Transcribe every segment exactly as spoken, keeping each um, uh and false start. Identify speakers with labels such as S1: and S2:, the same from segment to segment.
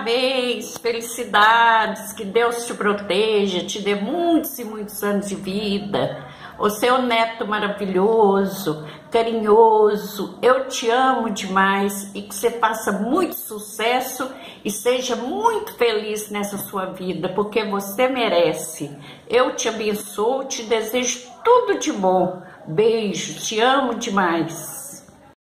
S1: parabéns, felicidades, que Deus te proteja, te dê muitos e muitos anos de vida. O seu neto maravilhoso, carinhoso, eu te amo demais e que você faça muito sucesso e seja muito feliz nessa sua vida, porque você merece. Eu te abençoo, te desejo tudo de bom. Beijo, te amo demais.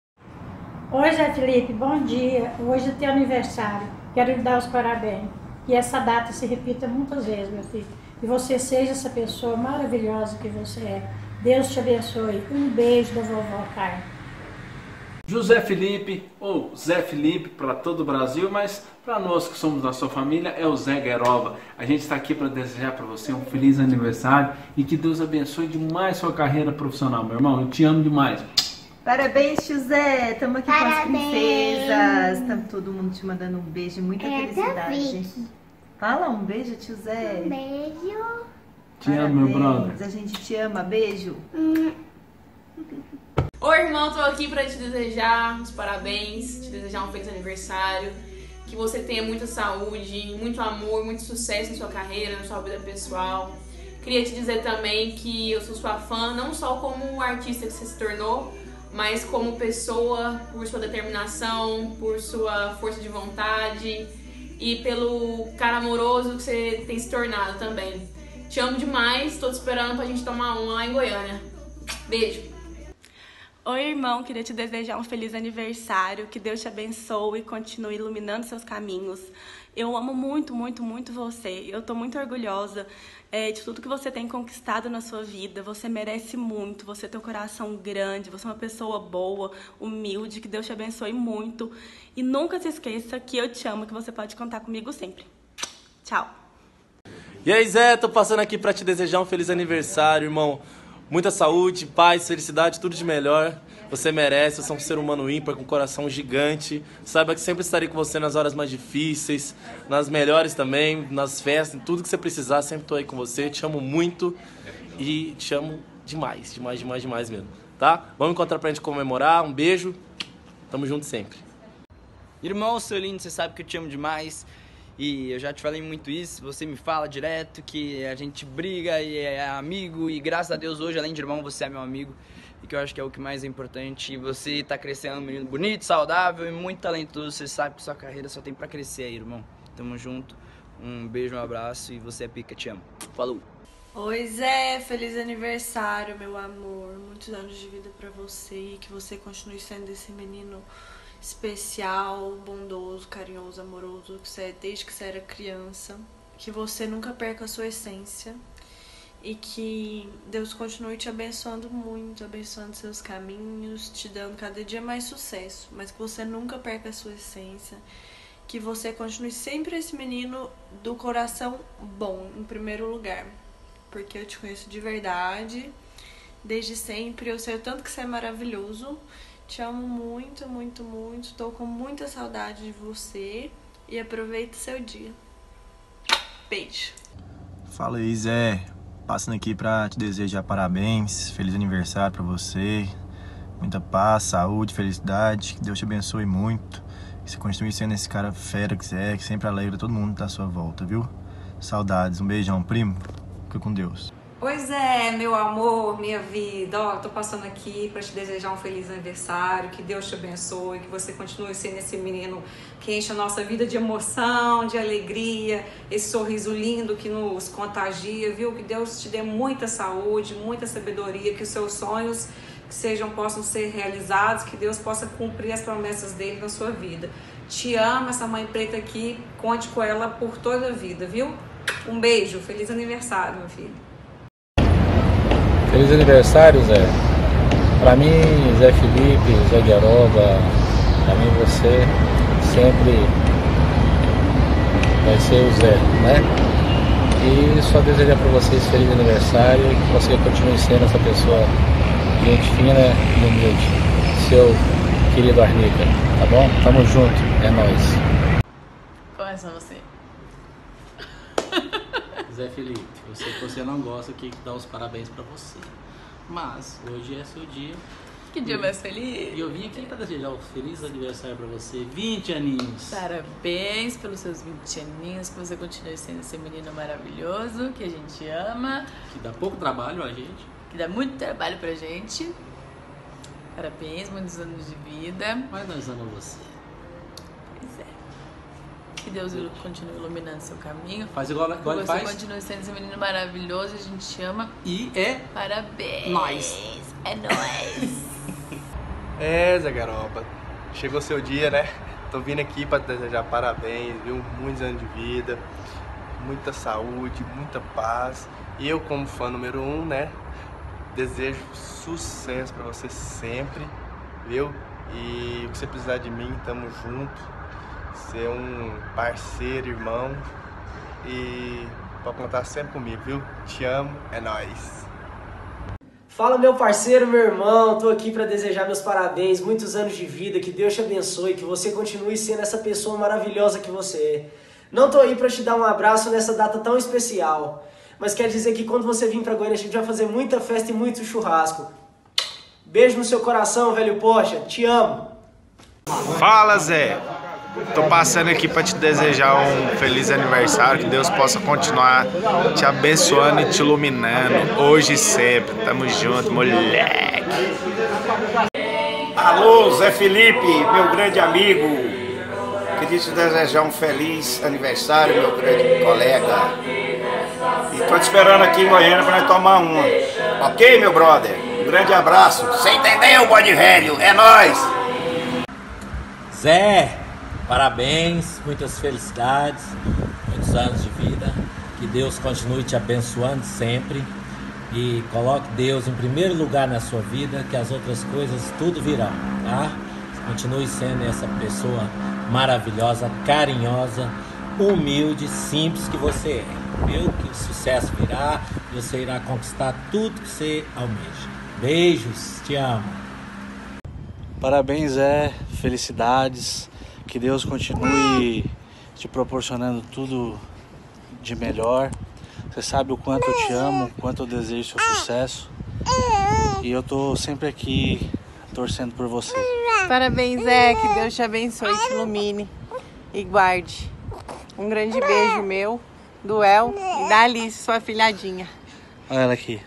S2: Oi, Zé Felipe, bom dia. Hoje é teu aniversário. Quero lhe dar os parabéns. Que essa data se repita muitas vezes, meu filho. E você seja essa pessoa maravilhosa que você é. Deus te abençoe. Um beijo da vovó Carla.
S3: José Felipe, ou Zé Felipe para todo o Brasil, mas para nós que somos da sua família é o Zé Gueroba. A gente está aqui para desejar para você um feliz aniversário e que Deus abençoe demais sua carreira profissional, meu irmão. Eu te amo demais.
S4: Parabéns, tio Zé. Estamos aqui
S5: Parabéns.
S4: com as princesas. Tá todo mundo te mandando um beijo e muita
S5: É,
S4: felicidade.
S5: David.
S4: Fala um beijo, tio Zé.
S5: Um beijo.
S3: Te amo, meu brother.
S4: A gente te ama. Beijo.
S5: Hum.
S6: Oi, irmão, tô aqui pra te desejar os parabéns, te desejar um feliz aniversário, que você tenha muita saúde, muito amor, muito sucesso na sua carreira, na sua vida pessoal. Queria te dizer também que eu sou sua fã, não só como artista que você se tornou, mas como pessoa, por sua determinação, por sua força de vontade e pelo cara amoroso que você tem se tornado também. Te amo demais, tô te esperando pra gente tomar uma lá em Goiânia. Beijo!
S7: Oi, irmão, queria te desejar um feliz aniversário, que Deus te abençoe e continue iluminando seus caminhos. Eu amo muito, muito, muito você. Eu tô muito orgulhosa é, de tudo que você tem conquistado na sua vida. Você merece muito, você tem um coração grande, você é uma pessoa boa, humilde, que Deus te abençoe muito. E nunca se esqueça que eu te amo, que você pode contar comigo sempre. Tchau!
S8: E aí, Zé, tô passando aqui pra te desejar um feliz aniversário, irmão. Muita saúde, paz, felicidade, tudo de melhor. Você merece, você é um ser humano ímpar, com um coração gigante. Saiba que sempre estarei com você nas horas mais difíceis, nas melhores também, nas festas, em tudo que você precisar, sempre tô aí com você. Te amo muito e te amo demais, demais, demais, demais mesmo, tá? Vamos encontrar pra gente comemorar, um beijo, tamo junto sempre.
S9: Irmão, seu lindo, você sabe que eu te amo demais. E eu já te falei muito isso, você me fala direto que a gente briga e é amigo. E graças a Deus hoje, além de irmão, você é meu amigo. E que eu acho que é o que mais é importante. E você tá crescendo um menino bonito, saudável e muito talentoso. Você sabe que sua carreira só tem pra crescer aí, irmão. Tamo junto, um beijo, um abraço e você é pica, te amo. Falou!
S7: Oi, Zé, feliz aniversário, meu amor. Muitos anos de vida pra você e que você continue sendo esse menino especial, bondoso, carinhoso, amoroso que você é desde que você era criança, que você nunca perca a sua essência e que Deus continue te abençoando muito, abençoando seus caminhos, te dando cada dia mais sucesso, mas que você nunca perca a sua essência, que você continue sempre esse menino do coração bom, em primeiro lugar, porque eu te conheço de verdade, desde sempre, eu sei o tanto que você é maravilhoso. Te amo muito, muito, muito. Tô com muita saudade de você. E aproveita o seu dia. Beijo.
S10: Fala aí, Zé. Passando aqui pra te desejar parabéns. Feliz aniversário pra você. Muita paz, saúde, felicidade. Que Deus te abençoe muito. Que você continue sendo esse cara fera que você é. Que sempre alegra todo mundo que tá à sua volta, viu? Saudades. Um beijão, primo. Fica com Deus.
S11: Oi, Zé, meu amor, minha vida. Ó, tô passando aqui para te desejar um feliz aniversário, que Deus te abençoe, que você continue sendo esse menino que enche a nossa vida de emoção, de alegria, esse sorriso lindo que nos contagia, viu? Que Deus te dê muita saúde, muita sabedoria, que os seus sonhos que sejam possam ser realizados, que Deus possa cumprir as promessas dele na sua vida. Te amo, essa mãe preta aqui, conte com ela por toda a vida, viu? Um beijo, feliz aniversário, meu filho.
S12: Feliz aniversário, Zé. Pra mim, Zé Felipe, Zé Gueroba, pra mim você sempre vai ser o Zé, né? E só desejar pra vocês feliz aniversário e que você continue sendo essa pessoa gente fina e humilde. Seu querido Arnica, tá bom? Tamo junto, é nóis.
S6: Começa você.
S13: Zé Felipe, eu sei que você não gosta que dá os parabéns pra você, mas hoje é seu dia
S5: Que dia mais feliz.
S12: E eu vim aqui para desejar um feliz aniversário para você, vinte aninhos.
S5: Parabéns pelos seus vinte aninhos, que você continue sendo esse menino maravilhoso, que a gente ama.
S12: Que dá pouco trabalho a gente.
S5: Que dá muito trabalho pra gente. Parabéns, muitos anos de vida.
S12: Mas nós amamos você.
S5: Pois é. Que Deus continue iluminando seu caminho.
S12: Faz igual, igual ele faz.
S5: Você continue sendo esse menino maravilhoso, a gente te ama.
S12: E é...
S5: Parabéns.
S12: Nós.
S5: É nóis.
S10: É, Zé Garoba, chegou seu dia, né? Tô vindo aqui pra te desejar parabéns, viu? Muitos anos de vida, muita saúde, muita paz. E eu, como fã número um, né? Desejo sucesso pra você sempre, viu? E o que você precisar de mim, tamo junto. Ser um parceiro, irmão. E pode contar sempre comigo, viu? Te amo, é nóis.
S13: Fala, meu parceiro, meu irmão, tô aqui para desejar meus parabéns, muitos anos de vida, que Deus te abençoe, que você continue sendo essa pessoa maravilhosa que você é. Não tô aí para te dar um abraço nessa data tão especial, mas quer dizer que quando você vir para Goiânia a gente vai fazer muita festa e muito churrasco. Beijo no seu coração, velho Porsche, te amo.
S10: Fala, Zé. Tô passando aqui para te desejar um feliz aniversário, que Deus possa continuar te abençoando e te iluminando, hoje e sempre. Tamo junto, moleque.
S14: Alô, Zé Felipe, meu grande amigo. Queria te desejar um feliz aniversário, meu grande colega. E tô te esperando aqui em Goiânia para nós tomar uma. Ok, meu brother? Um grande abraço. Você entendeu, bode velho? É nóis!
S15: Zé! Parabéns, muitas felicidades, muitos anos de vida, que Deus continue te abençoando sempre e coloque Deus em primeiro lugar na sua vida, que as outras coisas tudo virão, tá? Continue sendo essa pessoa maravilhosa, carinhosa, humilde, simples que você é, viu? Que o sucesso virá e você irá conquistar tudo que você almeja. Beijos, te amo.
S16: Parabéns, Zé, felicidades. Que Deus continue te proporcionando tudo de melhor. Você sabe o quanto eu te amo, o quanto eu desejo seu sucesso. E eu tô sempre aqui torcendo por você.
S17: Parabéns, Zé. Que Deus te abençoe, te ilumine e guarde. Um grande beijo meu, do El e da Alice, sua filhadinha.
S16: Olha ela aqui.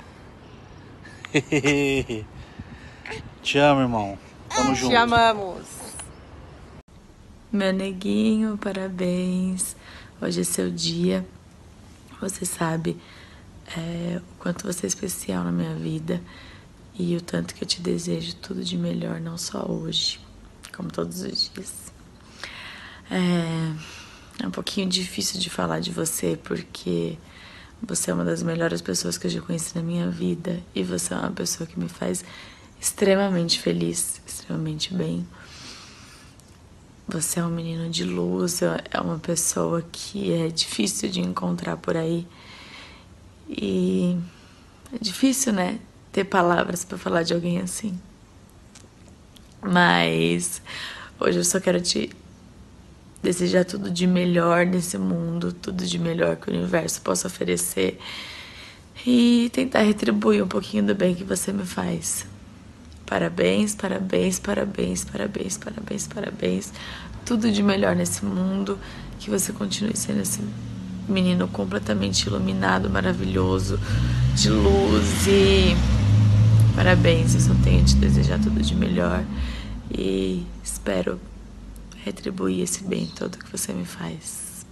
S16: Te amo, irmão. Tamo junto.
S17: Te amamos.
S5: Meu neguinho, parabéns. Hoje é seu dia. Você sabe é, o quanto você é especial na minha vida e o tanto que eu te desejo tudo de melhor, não só hoje, como todos os dias. É, é um pouquinho difícil de falar de você porque você é uma das melhores pessoas que eu já conheci na minha vida e você é uma pessoa que me faz extremamente feliz, extremamente bem. Você é um menino de luz, é uma pessoa que é difícil de encontrar por aí. E é difícil, né, ter palavras para falar de alguém assim. Mas hoje eu só quero te desejar tudo de melhor nesse mundo, tudo de melhor que o universo possa oferecer. E tentar retribuir um pouquinho do bem que você me faz. Parabéns, parabéns, parabéns, parabéns, parabéns, parabéns. Tudo de melhor nesse mundo. Que você continue sendo esse menino completamente iluminado, maravilhoso, de luz. E parabéns, eu só tenho a te desejar tudo de melhor. E espero retribuir esse bem todo que você me faz.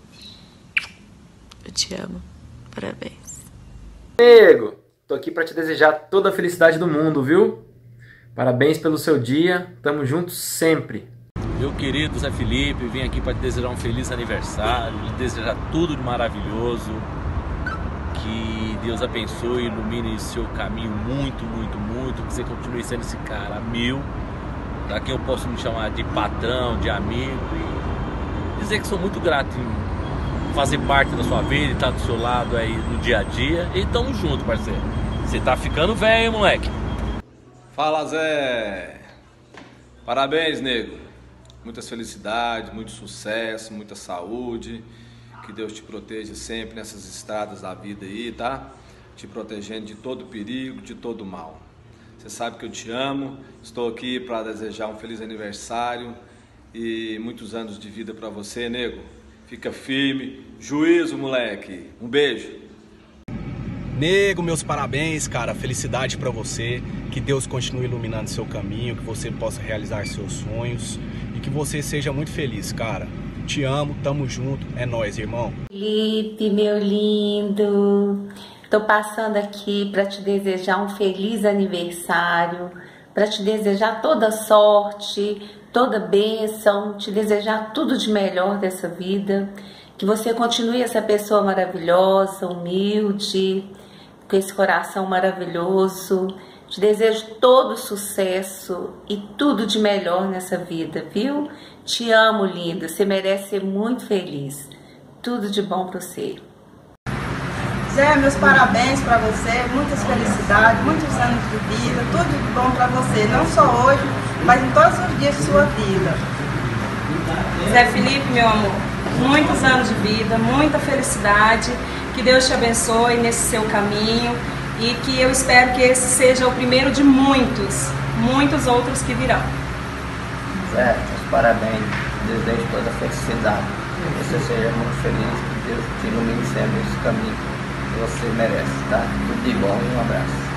S5: Eu te amo. Parabéns.
S18: Amigo, tô aqui pra te desejar toda a felicidade do mundo, viu? Parabéns pelo seu dia, tamo juntos sempre.
S15: Meu querido Zé Felipe, vim aqui para te desejar um feliz aniversário, te desejar tudo de maravilhoso, que Deus abençoe e ilumine seu caminho muito, muito, muito, que você continue sendo esse cara mil, daqui eu posso me chamar de patrão, de amigo e dizer que sou muito grato em fazer parte da sua vida e estar do seu lado aí no dia a dia. E tamo junto, parceiro. Você tá ficando velho, moleque.
S19: Fala, Zé! Parabéns, nego! Muitas felicidades, muito sucesso, muita saúde. Que Deus te proteja sempre nessas estradas da vida aí, tá? Te protegendo de todo perigo, de todo mal. Você sabe que eu te amo. Estou aqui para desejar um feliz aniversário e muitos anos de vida para você, nego. Fica firme. Juízo, moleque. Um beijo.
S20: Nego, meus parabéns, cara. Felicidade pra você. Que Deus continue iluminando seu caminho, que você possa realizar seus sonhos e que você seja muito feliz, cara. Te amo, tamo junto. É nóis, irmão.
S21: Felipe, meu lindo. Tô passando aqui para te desejar um feliz aniversário, para te desejar toda sorte, toda bênção, te desejar tudo de melhor dessa vida. Que você continue essa pessoa maravilhosa, humilde, com esse coração maravilhoso. Te desejo todo sucesso e tudo de melhor nessa vida, viu? Te amo, linda. Você merece ser muito feliz. Tudo de bom para você.
S22: Zé, meus parabéns para você. Muitas felicidades, muitos anos de vida. Tudo de bom para você. Não só hoje, mas em todos os dias de sua vida.
S11: Zé Felipe, meu amor, muitos anos de vida, muita felicidade, que Deus te abençoe nesse seu caminho e que eu espero que esse seja o primeiro de muitos, muitos outros que virão.
S23: Zé, meus parabéns, desejo toda a felicidade, que você seja muito feliz, que Deus te ilumine sempre esse caminho que você merece, tá? Tudo de bom e um abraço.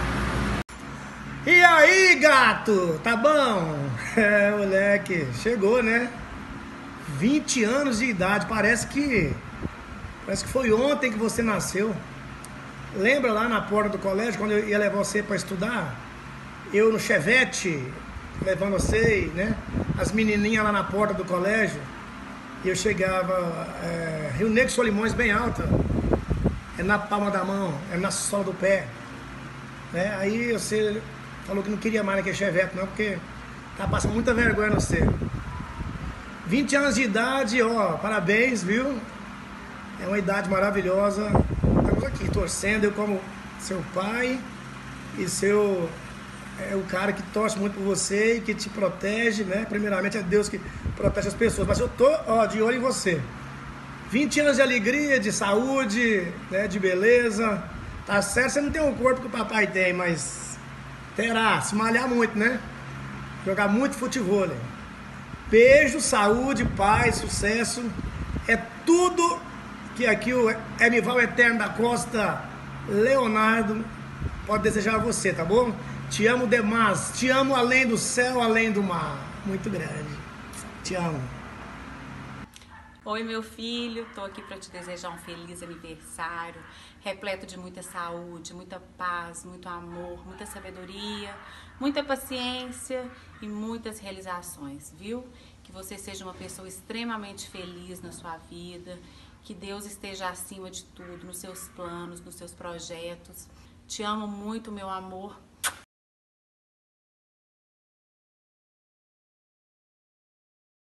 S24: E aí, gato, tá bom? É, moleque, chegou, né? vinte anos de idade, parece que parece que foi ontem que você nasceu. Lembra lá na porta do colégio, quando eu ia levar você para estudar? Eu no Chevette, levando você, né? As menininhas lá na porta do colégio. E eu chegava, é, Rio Negro Solimões bem alta, é na palma da mão, é na sola do pé. Né? Aí você falou que não queria mais naquele Chevette não, porque tá passando muita vergonha no você. vinte anos de idade, ó, parabéns, viu? É uma idade maravilhosa. Estamos aqui torcendo, eu como seu pai e seu é o cara que torce muito por você e que te protege, né? Primeiramente é Deus que protege as pessoas, mas eu tô, ó, de olho em você. vinte anos de alegria, de saúde, né, de beleza. Tá certo, você não tem o corpo que o papai tem, mas terá, se malhar muito, né? Jogar muito futebol. Né? Beijo, saúde, paz, sucesso. É tudo que aqui o Emival Eterno da Costa Leonardo pode desejar a você, tá bom? Te amo demais, te amo além do céu, além do mar. Muito grande. Te amo.
S21: Oi, meu filho, tô aqui para te desejar um feliz aniversário, repleto de muita saúde, muita paz, muito amor, muita sabedoria, muita paciência e muitas realizações, viu? Que você seja uma pessoa extremamente feliz na sua vida, que Deus esteja acima de tudo, nos seus planos, nos seus projetos. Te amo muito, meu amor.